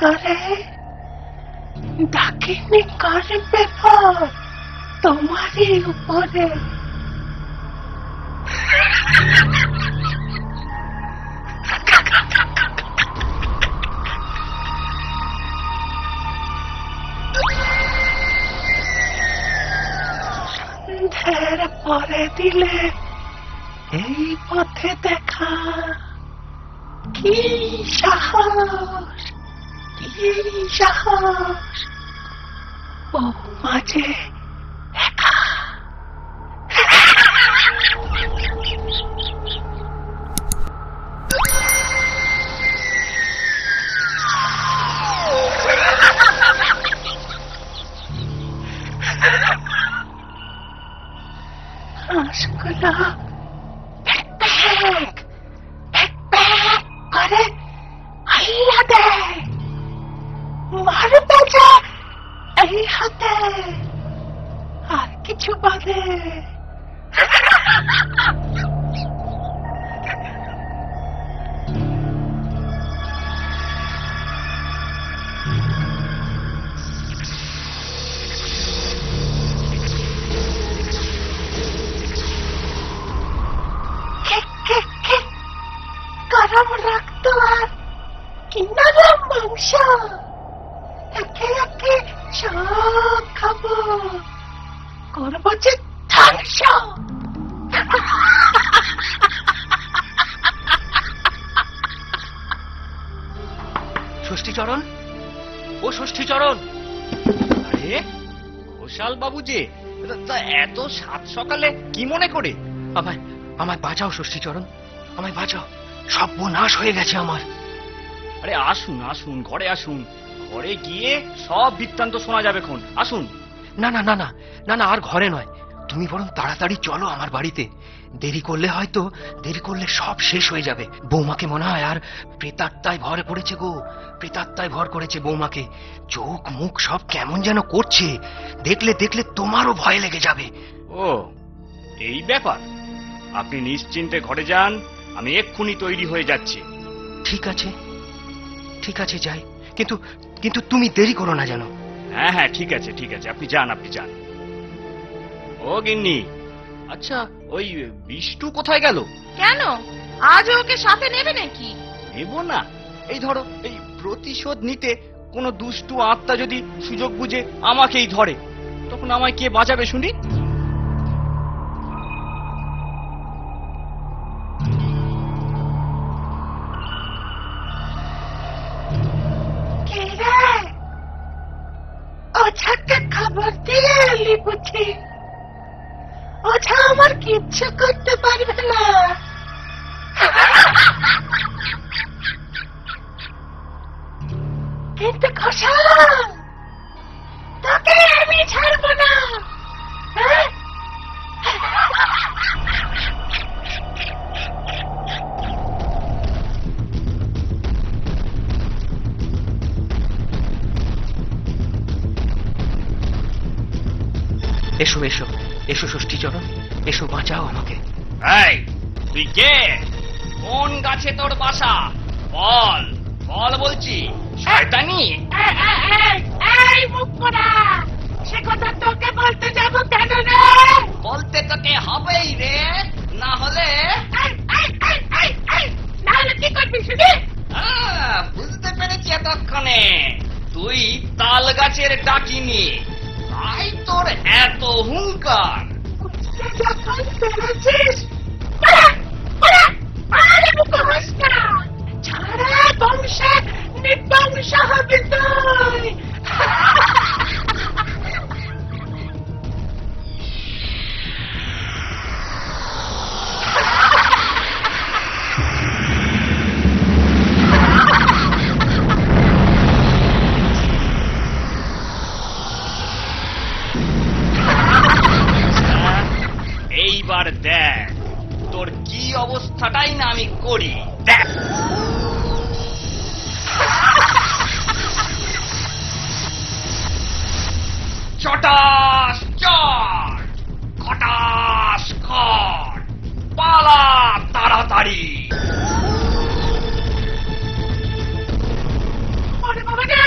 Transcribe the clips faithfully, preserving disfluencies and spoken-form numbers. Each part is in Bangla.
করে ডাকিনি করবে তোমারই উপরে। সন্ধ্যের পরে দিলে এই পথে দেখা কি সাহস, কি সাহস। ও মাঝে একা হাঁসগুলো ব্যাক ব্যাক ব্যাক ব্যাক করে আইয়া দেয়, মারতে যায় এই হাতে, আর কিছু বাদে। গরম রক্ত আর কিনারা মাংস একে একে সব খাবো, করবো যে ধ্বংস। ষষ্ঠীচরণ, ও ষষ্ঠীচরণ, আরে ঘোষাল বাবু যে এত সাত সকালে কি মনে করে? আমায় আমায় বাঁচাও ষষ্ঠীচরণ, আমায় বাঁচাও, সর্বনাশ হয়ে গেছে আমার। আরে আসুন আসুন, ঘরে আসুন, ঘরে গিয়ে সব বৃত্তান্ত শোনা যাবে খন। আসুন। না না না না না না, আর ঘরে নয়, তুমি বরং তাড়াতাড়ি চলো আমার বাড়িতে। দেরি করলে হয়তো, দেরি করলে সব শেষ হয়ে যাবে। বৌমাকে মনে হয় আর প্রেতাত্মায় ভরে পড়েছে গো, প্রেতাত্মায় ভর করেছে বৌমাকে। চোখ মুখ সব কেমন যেন করছে, দেখলে দেখলে তোমারও ভয় লেগে যাবে। ও এই ব্যাপার, আপনি নিশ্চিন্তে ঘরে যান, আমি এক্ষুনি তৈরি হয়ে যাচ্ছি। ঠিক আছে ঠিক আছে যাই, কিন্তু কিন্তু তুমি দেরি করো না যেন। হ্যাঁ হ্যাঁ ঠিক আছে ঠিক আছে, আপনি যান আপনি যান। ও গিন্নি, আচ্ছা ওই বিষ্টু কোথায় গেল? কেন, আজ ওকে সাথে নেবে নাকি? নেব না, এই ধরো এই প্রতিশোধ নিতে কোনো দুষ্টু আত্মা যদি সুযোগ বুঝে আমাকেই ধরে, তখন আমায় কে বাঁচাবে শুনি? ওঝাকে খবর দিয়ে এলি বুঝি? ওঝা আমার কিচ্ছু করতে পারবে না। কিন্তু ঘোষাল, তোকে আমি ছাড়বো না। এসো এসো এসো ষষ্ঠীচরণ, এসো, বাঁচাও আমাকে। এই তুই কে? কোন গাছে তোর বাসা? বল বল বলছি, শয়তানি। এই মুখ পোড়া, সে কথা তোকে বলতে যাবো কেন রে? বলতে তোকে হবেই রে, না হলে না হলে কি করবি শুনি? বুঝতে পেরেছি এতক্ষণে, তুই তাল গাছের ডাকিনি, তাই তোর এত হুঙ্কার। যখন পেরেছিস ছাড়া বংশে নির্বংশ হবে তুই। এইবার দেখ তোর কি অবস্থাটাই না আমি করি, দেখ। চটাস চট, খটাস খট, পালা তাড়াতাড়ি। ওরে বাবা রে,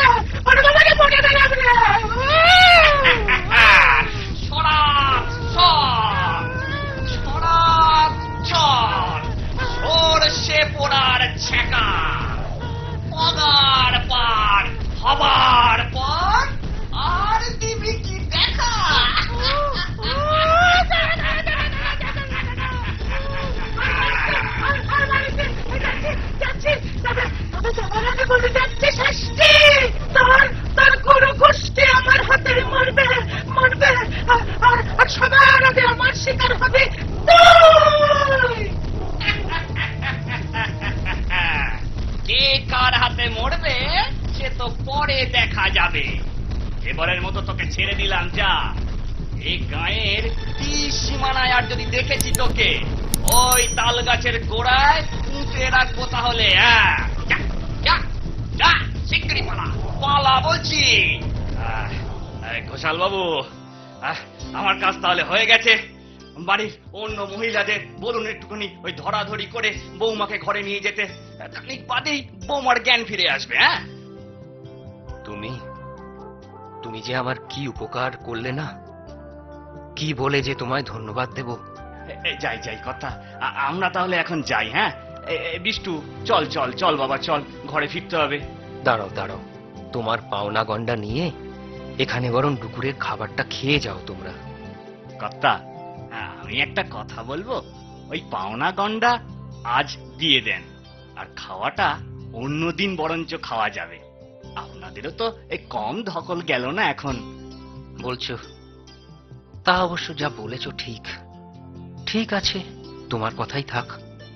দেখা যাবে। এবারের মতো তোকে ছেড়ে দিলাম, যা। এই গায়ের তীর সীমানায় আর যদি দেখেছি তোকে, ওই তাল গাছের গোড়ায় পুঁতে রাখবো তাহলে। হ্যাঁ, যা যা যা, শিগগিরই পালা, পালা বলছি। ঘোষাল বাবু, আমার কাজ তাহলে হয়ে গেছে। বাড়ির অন্য মহিলাদের বলুন একটুখানি ওই ধরাধরি করে বৌমাকে ঘরে নিয়ে যেতে। খানিক বাদেই বৌমার জ্ঞান ফিরে আসবে। হ্যাঁ, তুমি তুমি যে আমার কি উপকার করলে না, কি বলে যে তোমায় ধন্যবাদ দেব। যাই যাই কথা, আমরা তাহলে এখন যাই। হ্যাঁ বিষ্টু, চল চল চল বাবা, চল, ঘরে ফিরতে হবে। দাঁড়াও দাঁড়াও, তোমার পাওনা গন্ডা নিয়ে এখানে বরং দুপুরের খাবারটা খেয়ে যাও তোমরা। কর্তা, আমি একটা কথা বলবো, ওই পাওনা গন্ডা আজ দিয়ে দেন, আর খাওয়াটা অন্যদিন বরঞ্চ খাওয়া যাবে। আপনাদেরও তো এই কম ধকল গেল না এখন। বলছো তা অবশ্য যা বলেছ ঠিক। ঠিক আছে, তোমার কথাই থাক।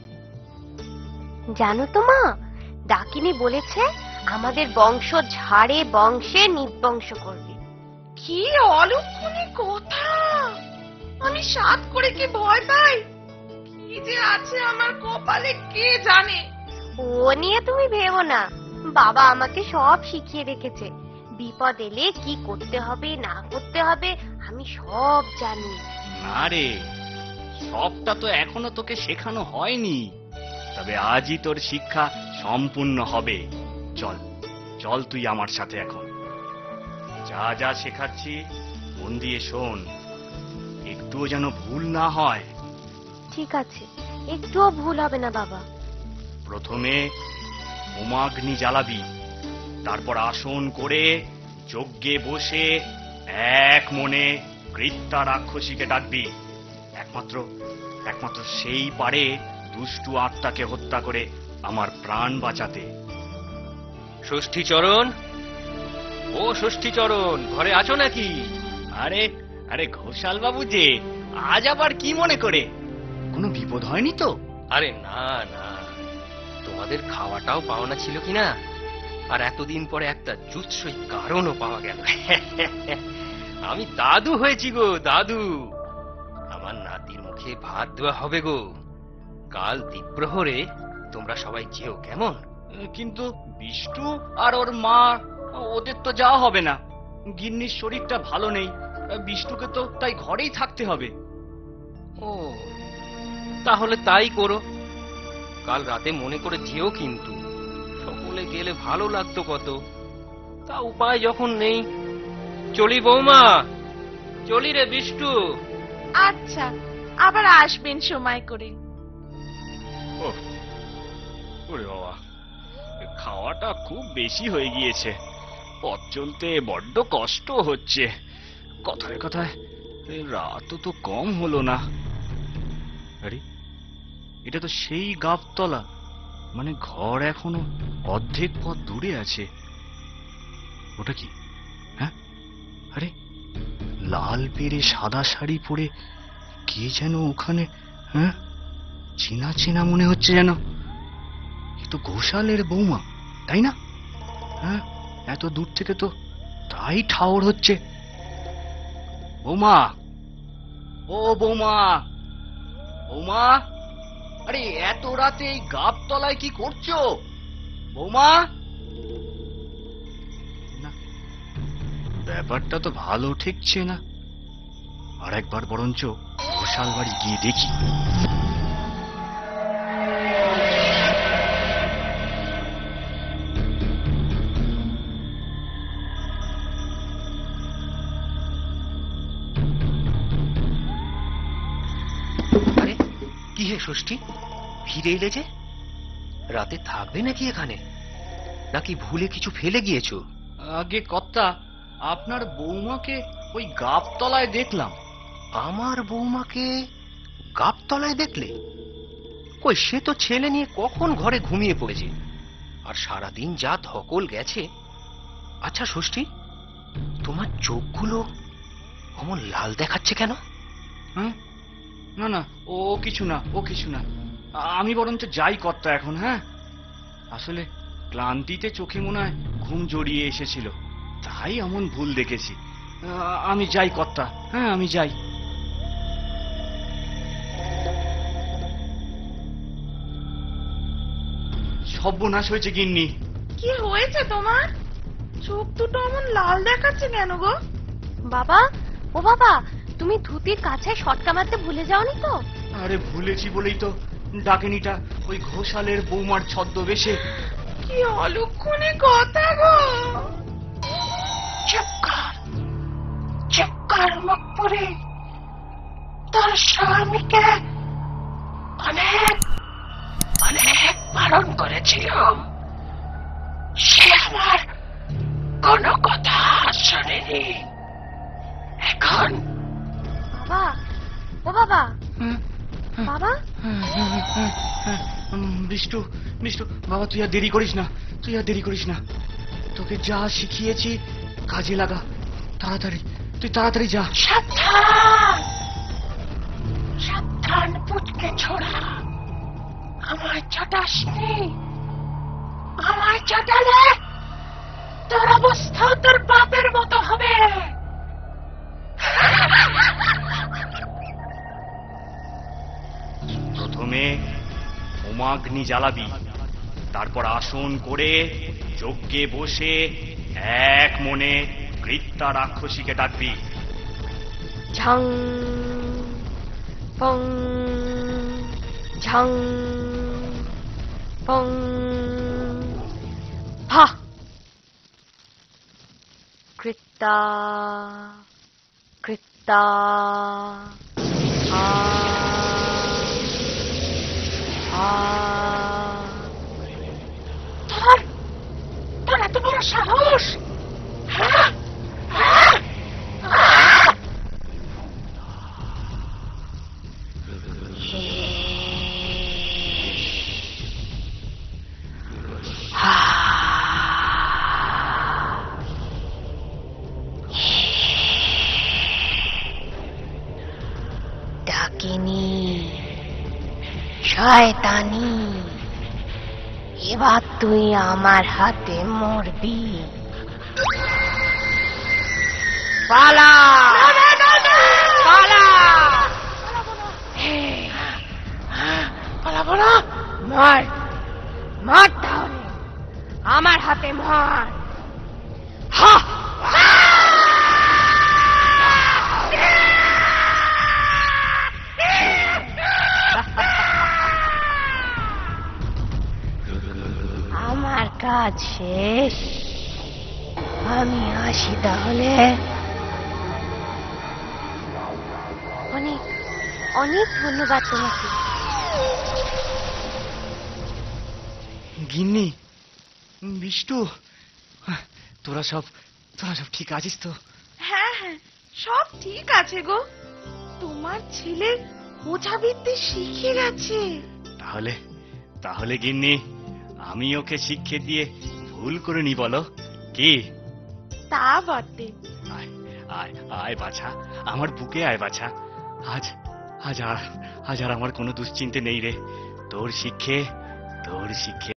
জানো তো মা, ডাকিনী বলেছে আমাদের বংশ ঝাড়ে বংশে নির্বংশ করবে। কি অলক্ষণী কথা! আমি সাত করে কি ভয় পাই, কি যে আছে আমার কপালে কে জানে। ও নিয়ে তুমি ভেবো না, বাবা আমাকে সব শিখিয়ে রেখেছে। বিপদ এলে কি করতে হবে না করতে হবে আমি সব জানি। না রে, সবটা তো এখনো তোকে শেখানো হয়নি, তবে আজই তোর শিক্ষা সম্পূর্ণ হবে। চল চল, তুই আমার সাথে এখন। যা যা শেখাচ্ছি মন দিয়ে শোন, একটুও যেন ভুল না হয়। ঠিক আছে, একটুও ভুল হবে না বাবা। প্রথমে হোমাগ্নি জ্বালাবি, তারপর আসন করে যজ্ঞে বসে এক মনে কৃত্যা রাক্ষসীকে ডাকবি। একমাত্র একমাত্র সেই পারে দুষ্টু আত্মাকে হত্যা করে আমার প্রাণ বাঁচাতে। ষষ্ঠীচরণ, ও ষষ্ঠীচরণ, ঘরে আছো নাকি? আরে আরে ঘোষাল বাবু যে, আজ আবার কি মনে করে? কোনো বিপদ হয়নি তো? আরে না না, তোমাদের খাওয়াটাও পাওনা ছিল কিনা, আর এতদিন পরে একটা জুৎসই কারণও পাওয়া গেল। আমি দাদু হয়েছি গো, দাদু। আমার নাতির মুখে ভাত দেওয়া হবে গো। কাল দ্বীপ্রহরে তোমরা সবাই যেও, কেমন? কিন্তু বিষ্টু আর ওর মা, ওদের তো যাওয়া হবে না। গিন্নির শরীরটা ভালো নেই, বিষ্টুকে তো তাই ঘরেই থাকতে হবে। ও, তাহলে তাই করো। কাল রাতে মনে করে যেও, কিন্তু সকলে গেলে ভালো লাগতো কত। তা উপায় যখন নেই, চলি বৌমা, চলি রে বিষ্টু। আচ্ছা, আবার আসবেন সময় করে। ওরে বাবা, খাওয়াটা খুব বেশি হয়ে গিয়েছে, পথ চলতে বড্ড কষ্ট হচ্ছে। কথায় কথায় রাতও তো কম হলো না। আরে, এটা তো সেই গাবতলা, মানে ঘর এখনো অর্ধেক পথ দূরে আছে। ওটা কি? হ্যাঁ, আরে লাল পেরে সাদা শাড়ি পরে কে যেন ওখানে। হ্যাঁ, চেনা চেনা মনে হচ্ছে যেন। এ তো ঘোষালের বৌমা, তাই না? হ্যাঁ, এত দূর থেকে তো তাই ঠাউর হচ্ছে। বৌমা, ও বৌমা, বৌমা, আরে এত রাতে এই গাবতলায় কি করছো বৌমা? না, ব্যাপারটা তো ভালো ঠেকছে না। আর একবার বরঞ্চ ঘোষাল বাড়ি গিয়ে দেখি। আরে কি হে ষষ্ঠী, ফিরে এলে যে? রাতে থাকবে নাকি এখানে, নাকি ভুলে কিছু ফেলে গিয়েছো? আগে কর্তা, আপনার বৌমাকে ওই গাবতলায় দেখলাম। আমার বৌমাকে গাবতলায় দেখলে? কই, সে তো ছেলে নিয়ে কখন ঘরে ঘুমিয়ে পড়েছে, আর সারাদিন যা ধকল গেছে। আচ্ছা ষষ্ঠী, তোমার চোখগুলো অমন লাল দেখাচ্ছে কেন? হ্যাঁ, না না, ও কিছু না, ও কিছু না। আমি বরঞ্চ যাই কর্তা এখন। হ্যাঁ, আসলে ক্লান্তিতে চোখে মনে হয় ঘুম জড়িয়ে এসেছিল। তাই এমন ভুল দেখেছি। আহ, আমি যাই কর্তা, হ্যাঁ আমি যাই। সর্বনাশ হয়েছে গিন্নি। কি হয়েছে তোমার? চোখ দুটো এমন লাল দেখাচ্ছে কেন গো? বাবা, ও বাবা, তুমি ধুতির কাছে শটকা মারতে ভুলে যাওনি তো? আরে ভুলেছি বলেই তো ডাকিনীটা ওই ঘোষালের বৌমার ছদ্মবেশে। কি অলক্ষণে কথা গো! চুপ কর, চুপ কর মুখ পুরে। তোর স্বামীকে অনেক অনেক বারণ করেছিলাম, সে আমার কোনো কথা শোনেনি। এখন বাবা, ও বাবা, বাবা, বিষ্টু, বিষ্টু বাবা, তুই আর দেরি করিস না, তুই আর দেরি করিস না। তোকে যা শিখিয়েছি কাজে লাগা, তাড়াতাড়ি, তুই তাড়াতাড়ি যা। সাবধান, সাবধান পুটকে ছোড়া, আমায় চটাসনি। আমায় চটালে তোর অবস্থা তোর বাপের মতো হবে। প্রথমে হোমাগ্নি জ্বালাবি, তারপর আসন করে যজ্ঞে বসে এক মনে কৃত্যা রাক্ষসীকে ডাকবি। ঝং পং, ঝং পং, হা, কৃত্তা কৃত্তা, আ আ। তোর তোর এত বড় সাহস! হ্যাঁ? হ্যাঁ? আহ! ডাকিনী, শয়তানি, এবার তুই আমার হাতে মরবি। পালা, পালা, পালাবো না। মার, মার তাহলে, আমার হাতে মার। হা, আমার কাজ শেষ, আমি আসি তাহলে। অনেক অনেক ধন্যবাদ তোমাকে। গিন্নি, বিষ্টু, তোরা সব তোরা সব ঠিক আছিস তো? হ্যাঁ হ্যাঁ, সব ঠিক আছে গো। তোমার ছেলে ওঝাবিদ্যে শিখে গেছে। তাহলে তাহলে গিন্নি, আমি ওকে শিক্ষা দিয়ে ভুল করে নি, বলো কি? তা বটে। আয় আয় আয় বাছা, আমার বুকে আয় বাছা। আজ আজ আর আজ আর আমার কোনো দুশ্চিন্তে নেই রে। তোর শিক্ষে তোর শিক্ষে